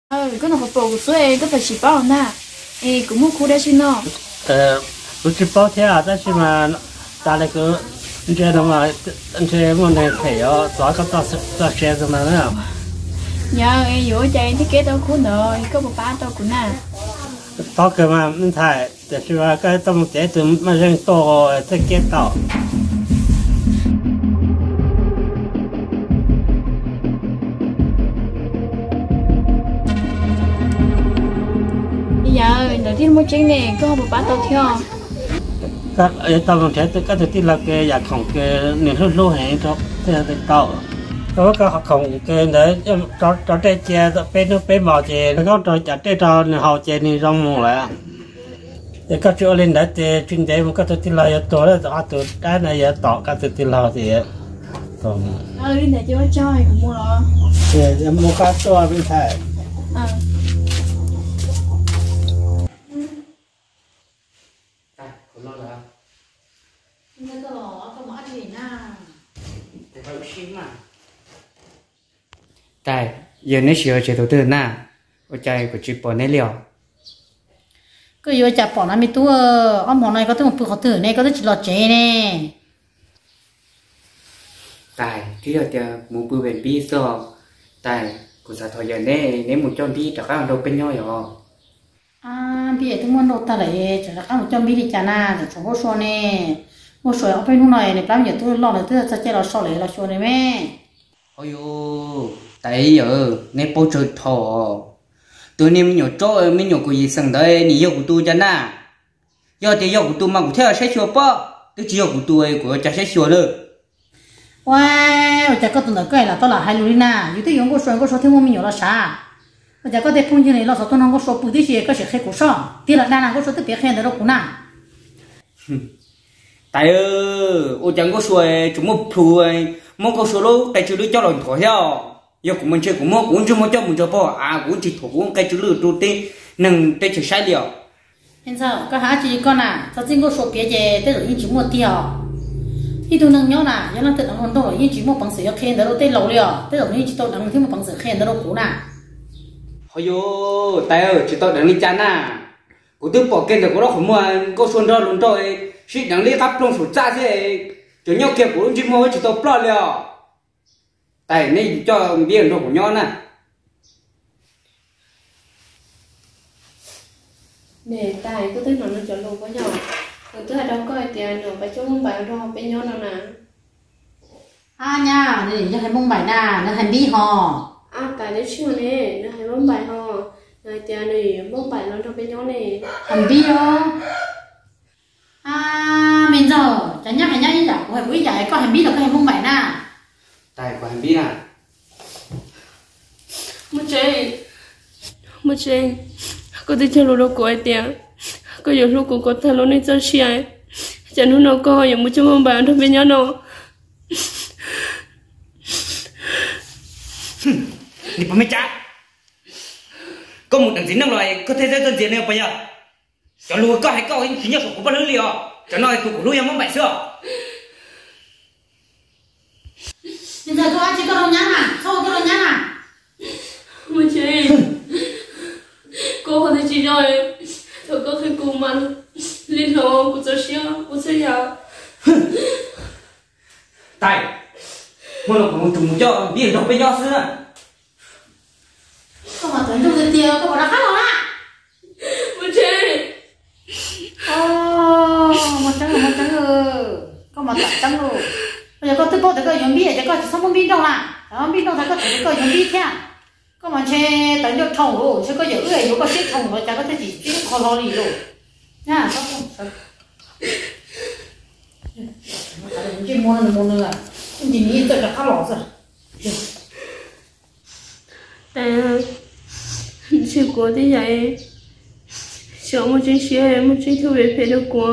cái nó học bổ của tôi cái phải chỉ bảo nè, cũng muốn khu đây xin nó. Tôi chỉ bảo thế à,但是嘛，大那个，你知道吗？你这我那配哦，抓个抓鞋子嘛那。 Nhờ yếu chạy thì cái đâu khu nữa, có một ba đâu cũng nè. Đó cái mà mình thấy,แต่是ว่าcái tôm chế từ mà rừng to, cái cái tàu. Giờ đầu tiên mua trứng này có một bát tàu theo. Các tàu chế từ cái thứ tí là cái dạngของcái nền hút lúa hay cho cái tàu. Có cáiของcái đấy cho trái chè bên mỏ chè nó có cho trái cho họ chè này rong mùng lại. Để các chỗ lên đấy thì chuyên đề một cái thứ tí là tổ đấy tổ cái này tổ cái thứ tí là thì tổ. Lên để cho chơi cũng mua rồi. Thì mua cái cho bên thầy. Tại giờ nếu sửa chế đầu tư na, ở chạy của chị bỏ nấy liều. Cứ giờ chả bỏ nó mi tua, ông món này có thể một bữa khó thử này có thể chỉ lọt chế nè. Tại khi giờ chờ một bữa bên bi so, tại của xã thời giờ này nếu một trăm bi chắc ăn đâu bên nhau rồi. Bây giờ tôi muốn đầu ta lại chắc ăn một trăm bi đi chả na, để chúng có số nè, một số ở bên này này, bao giờ tôi lo là tôi sẽ chơi là số lại là số này mẹ. Ôi yo, tại giờ nếu bố trời thọ, tôi nên mình nhổ chỗ mình nhổ cái gì sang đây,你要của tôi chả na,要thì要của tôi mà của theo sẽ sửa bơ, tôi chỉ要của tôi của chả sẽ sửa được. Wow, chả có tuần nào cái là tôi là hai lúa na, dù tôi dùng có số thêm một mình nhổ là sao? Chả có thể phong như này là số tôi không có số bự tí gì có sẽ khai cổ sao? Thì là đa nào có số tôi biết khai được đâu cũng na. Tại ô chẳng có số chúng một phu một có số đâu cái chữ đứa cho lòng thổi theo. Giờ của mình chơi của một cũng chưa một cho mình cho bỏ cũng chỉ thuộc cũng cái chữ lừa trôi tê nâng tê chỉ sai điều. Hiện sao có há chỉ con à, sao chính có số biết gì tê rồi những chỉ một tiêu. Khi tôi nâng nhau nè, giờ nó tự nâng hơn đâu rồi những chỉ một bằng sợi khen đâu tê lâu liều, tê rồi những chỉ tôi nâng thêm một bằng sợi khen đâu cũ nè. Ôi yo, tại chỉ tôi nâng đi chán à, của tôi bỏ khen được của nó không mua có xuân ra luôn rồi, chỉ nâng đi cắp luôn số cha thế, chỗ nhau kia của chỉ mua chỉ tôi bỏ liều. Tại này cho biết đồ của nhau nè. Nè tài có tới nó cho luôn với nhau. Rồi tôi đâu có tiền nữa phải chung bài rồi bên nhau nào nè. Nha, để cho hai mông bài nè, nó hành bi hò. Tại đấy chưa nè, nó hay mong bài ho. Rồi tiền này mong bài nó cho bên nhau nè. Hành bi hò. Mình giờ chẳng nhắc hay nhắc ý là của hai buổi giải có hành bi là có hai mông bài nè. Tại của hành bi à. Một chế, có thể chơi lô của ai tiền, có nhiều lúc cũng có thể lô này cho chị ấy, chẳng lúc nào có những một trăm mong bài trong bên nhau nào. Đi vào mấy cha, có một đằng gì năng loại có thể dễ gì này bây giờ, cho lúa có hay có những chỉ nhớ của bao nhiêu liều, cho nói của lúa em mong bài xưa. Bây giờ có ai chỉ có đâu nhá à, sao có đâu nhá à? Một chế, cô có thể chỉ rồi, tôi có thể cùng ăn liên hồ của tôi xíu, của tôi giờ. Tại, một lần một chúng cho biết đâu bên nhau xưa. Không mà tưởng trong tiền có bảo đã khác rồi à? Một chế. Một trắng rồi, có mà tặng trắng rồi. Bây giờ có thứ bộ thì có dùng bia, thì có chỉ xong bia đâu à? Đó bia đâu thì có thể có dùng bia thế. Có mà chơi tận được thòng rồi, chứ có giờ ơi, có xếp thòng rồi, chả có thể chỉ khó lo gì rồi. Nha, sao không? Chỉ mua nữa, chỉ nghĩ tới là khá lỏ rồi. Chỉ có thế vậy. Sợ một chuyện xe, một chuyện thu về phải được qua.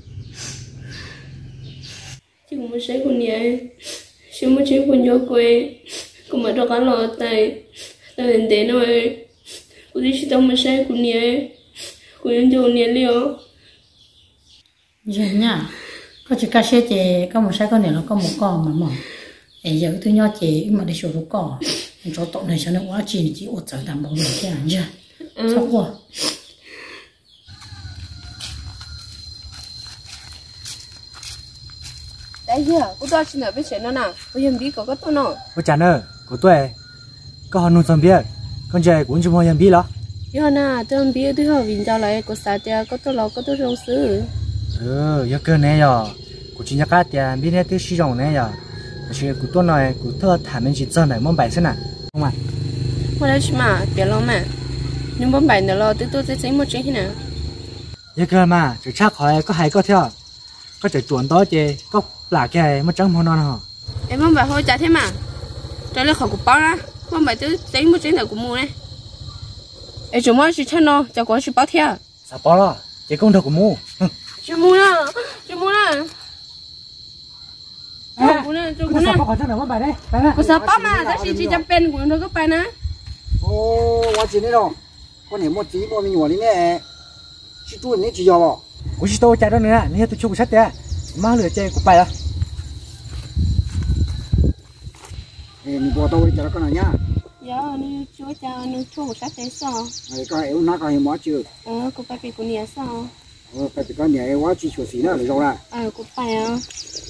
Chỉ có một xe của nhà, chỉ một chuyện của nhỏ quê, cũng mà đâu có lo tại đến đến rồi, cũng chỉ trong một xe của nhà, của những chỗ nhà liều. Dạ nha, có chỉ cá xe chị, có một xe con này nó có một con mà mỏ, giờ tôi nhỏ chị mà đi số có, cho tụng này cho nó quá chi chỉ ổn chẳng đảm bảo được cái ảnh chưa sao quá đấy giờ cô cho chị nào biết chuyện nó nào cô em biết có tôi nào cô chán ơi của tôi có họ nuôi xong biết con trai cũng chưa mua em biết đó giờ nè tôi em biết tôi học viên giao lại cô xài tiền có tôi lo có tôi rong sư giờ cơ này giờ của chị nhắc tiền biết đấy tôi sử dụng này giờ chỉ của tôi này của tôi thả mình chỉ cho này món bài thế nào không ạ mà đấy mà别lo mà nhưng món bài nữa lo tôi sẽ xem một chuyện thế nào giờ cơ mà chỉ chắc hỏi có hay có theo có thể chuẩn đó chứ có là cái mất trắng món non hả em món bài thôi trả thế mà trả lời khỏi của bao ra món bài tôi xem một chuyện nào của mua này em chúng nó chỉ chân nó cho có chỉ bao theo sao bao lo chỉ công thức của mua chỉ mua nè cô nè có hỏi chắc là món bài đấy cô sao bao mà ta chỉ chăm bên của nó có bài nè ô我今天咯我年末几波没用的呢去做你去要不 của chị tôi chạy đó nữa nên tôi chụp sách đấy má lừa chơi của bài đó 哎你波到位叫他干啥呀 giờ nó chúa cha nó chúa sách thế sao 哎个哎我哪个也没去 cô bài bị cô nhớ sao 我把这个年我去学习了知道啦 cô bài à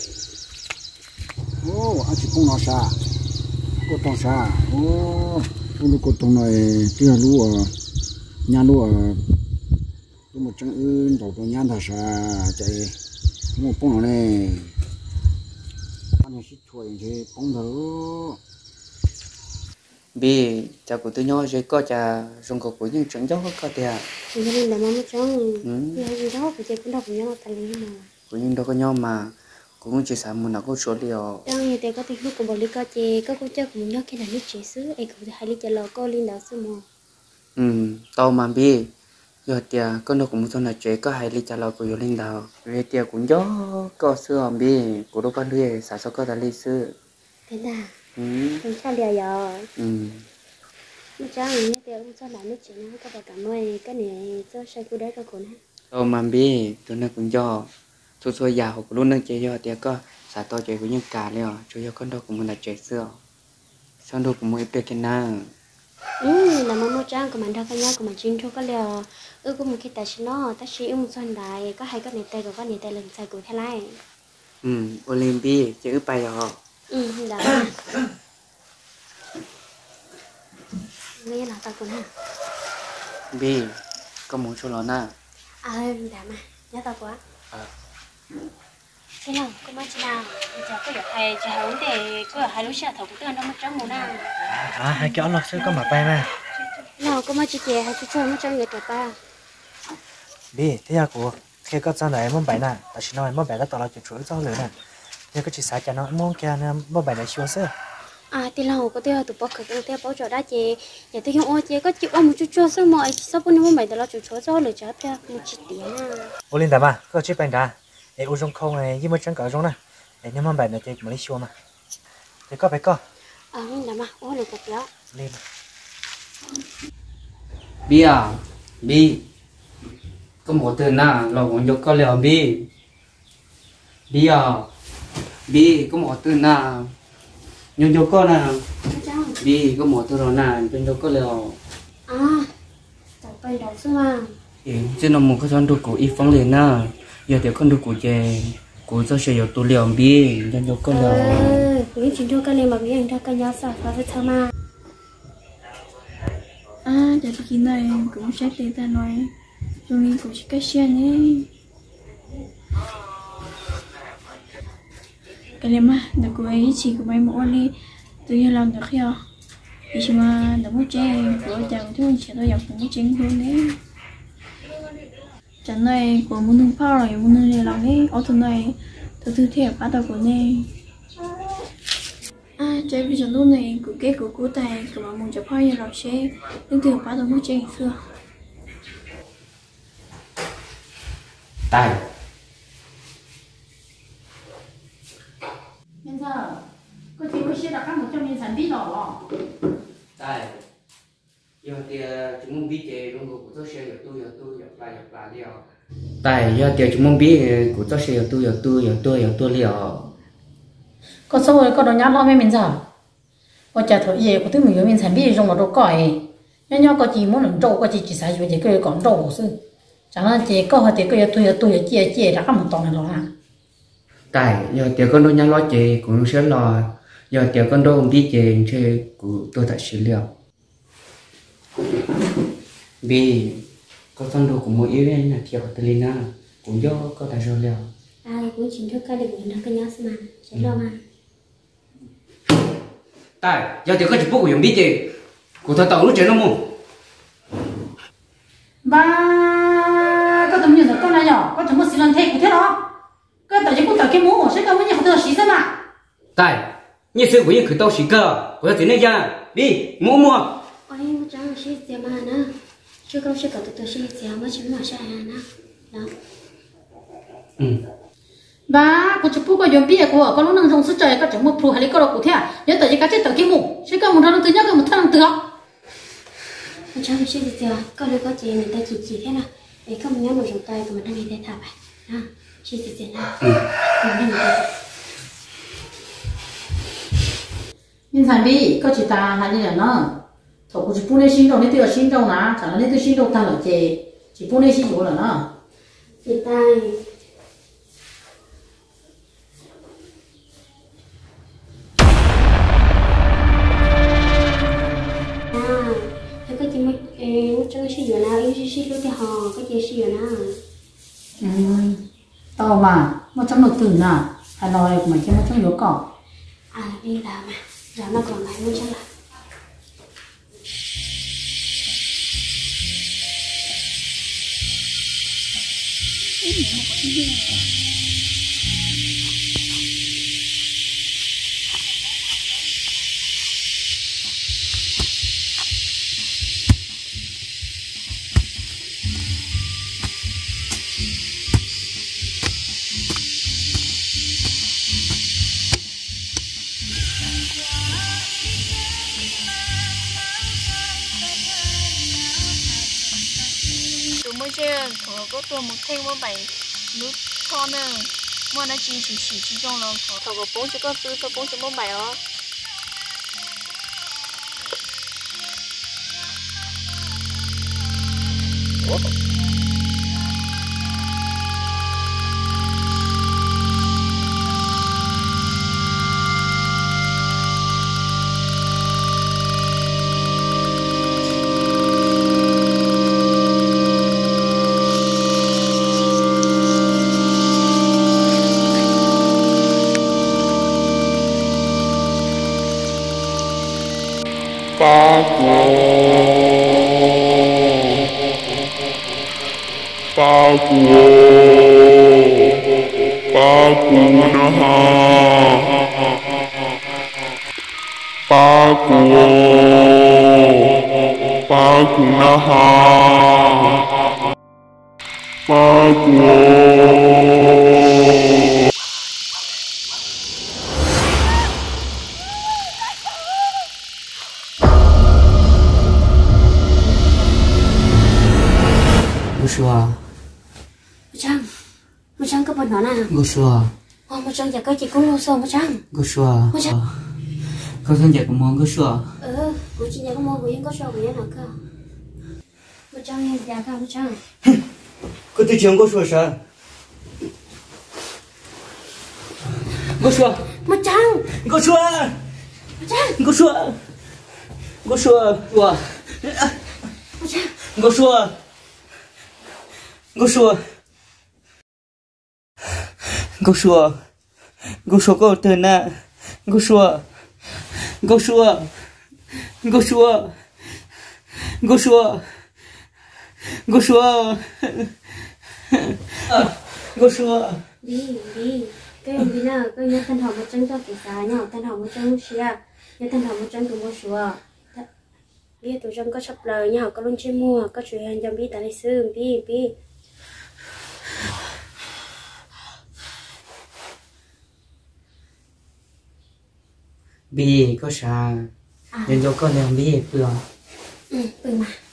哦我去碰到啥我懂啥哦我如果懂了这个路啊nhà路啊 một trăm ươn đầu tôi nhăn thật sa chạy một bông này anh sẽ chuối thì bông đó bi cha của tôi nhỏ rồi có cha dùng của những trận gió có tiền gia đình là mắm trắng nhà gì đó phải chơi cũng đọc nhau ta lấy mà của những đó có nhau mà cũng chỉ sản một nào có số liệu đang như thế có thể lúc của bọn lý có chơi có cô chơi cũng nhớ cái là nước chế sứ ấy cũng hay đi chơi lò có linh đạo sư mò tao mà bi giờ tia con nó cũng cho là chế có hay đi trả lời của linh đạo rồi tia cũng gió có xưa bi của đâu con đuôi sản xuất có đã lịch sử thế nào không sao liền giờ nó chắc như thế ông sao lại nước chế nó các bạn cảm ơn cái này cho sai cô đấy cho cô nè tao mà bi tụi nó cũng gió xui già học luôn đang chế giờ tia có sản to chế của những cả liền cho giờ con đâu cũng là chế xưa xong đâu cũng mới biết cái nào là mắm trắng của mình đâu cái nhau của mình chín cho cái liều có một cái tài xế nó ta chỉ xuân đại có hai cái này tay của cái này tay lần sai của thế này Olympic chữ bài rồi đã nghe là tao cũng ha bi có muốn số lớn à đã mà nhớ tao quá thế nào có mấy chị nào giờ có được hay chỉ hỏi vấn đề có ở hai lúc xưa thầu cũng tương nó mất trắng màu nào hai cái lọt sẽ có mặt bay mà nào có mấy chị chè hay chị cho mất trắng người cả ba bi thế là của khi có sao này món bài nè ta chỉ nói món bài đó tao là chuyện chuối rau lửa nè nhưng có chỉ xài cho nó món kia nè món bài này xưa xưa thì lâu có tiêu tụ bóc cái tiêu bóc cho đã chè giờ tôi hiểu chè có chịu một chút chua xưa mọi sao bữa nay món bài đó là chuyện chuối rau lửa cho tiêu một chút tiền à ô linh mà có chiếc bánh đá ấy ô trong không này nhưng mà chẳng có trong này ấy nhưng món bài này thì mà lấy xưa mà thì có phải có linh mà ô được béo lên bi à bi có một từ nào là muốn cho con liều bi à bi có một từ nào nhưng cho con nào bi có một từ nào cho con liều tập bài đầu xưa mà trên nó một cái con đồ cổ ít phong liền na giờ thì con đồ cổ chè cổ cho sẽ có tu liều bi cho con liều những chuyện cho cái này mà biết cho cái nhau sao phải thơ mà giờ thì này cũng sẽ để ta nói rồi cũng chỉ cái xe này cái này mà được cô ấy chỉ của mấy mẫu đi tự nhiên làm được không thì mà được một chơi của chàng thứ chỉ tôi dọc một chính luôn đấy chẳng này của muốn nung phao rồi muốn nung làm cái ở tuần này thứ thiệt bắt đầu của này chơi bây giờ lúc này của cái của cô tài của mà muốn chụp hơi là sẽ tương tự bắt đầu một chơi xưa tài bây giờ có chỉ có xe đặt các 100.000 sản phẩm đó tài giờ thì chúng mình biết về trong của tôi sẽ tôi lại liều tài giờ thì chúng mình biết của tôi sẽ tôi liều có xong rồi có đồ nhát lo mấy mình giờ 我家头也我对没有面产品用我都改，人家个几毛能做，个几啥就这个讲做我是，咱那这个和这个要对接，然后么当然了啦。 tại giờ tiểu con đôi nhà lo chơi cũng sẽ lo giờ tiểu con đôi không biết chơi chơi của tôi tại xử liệu vì có con đôi của mỗi yếu là thiểu từ lên nào cũng do có tại xử liệu cũng chỉ cho cái được nó cái nhớ mà sẽ lo mà tại giờ tiểu con chỉ biết của biết chơi của tôi tàu lúc chơi nó mua ba có tầm nhìn con này nhỏ có chấm một xí lần thế của thế đó cái tao chỉ cũng tao cái mũ sẽ có mấy nhà họ xí ra mà tại như sự của những khởi tàu xí cơ của tôi này ra đi mua ôi mà chẳng xí tiền mà nè chưa có sẽ có tôi xí tiền mà chỉ mà sai nè đó ba có chụp bút có dùng bia của có lúc năng trong sức trời có chụp một phu hay lấy cái đó của thế à nhớ tới cái chết tao cái mũ sẽ có một thằng tự nhớ cái một thằng tự học mà chẳng xí tiền có được có tiền người ta chỉ thế nào để không nhớ một trong tay của mình đang đi thả vậy ha chỉ tiền nào nhưng thành bị có chỉ ta hay như là nó thầu của chỉ bút này xin đâu này tiêu xin đâu nè chẳng là này tiêu xin đâu ta là chỉ bút này xin chỗ là nó chỉ tay cái gì mà trong cái gì nào yêu gì lúc thì họ cái gì nào tao mà một trăm đầu tử nè hay nói mà cái một trăm yếu cỏ đi làm mà còn lại luôn chắc là mới chơi có tuần một thêm một bảy nước thon nè mà nó chỉ trong lòng thầu có 4 chỉ có 4.17 đó ba của nó ha ba của nó ha ba của một trăm cái bọn nó nào Gusua một trăm giờ cái chị cũng lo xong một trăm Gusua có thân giải của món Gusua của chị nhà có mua của những có sầu của những nào cơ một trăm em giá cao một trăm có tôi chẳng Gusua sao Gusua một trăm Gusua Gusua Gusua Gusua Gusua Gusua Gusua có tên à Gusua Gusua Gusua Gusua Gusua Gusua đi cái ông đi nào cái nhớ thân học một trăm cho cái giá nhau thân học một trăm xia nhớ thân học một trăm tụi mua sữa bây giờ tụi trong có sắp lời nhau có luôn chơi mua có chuyện hàng trong bi tại đây xương bi bi có sao nên cho con làm bi bừa mà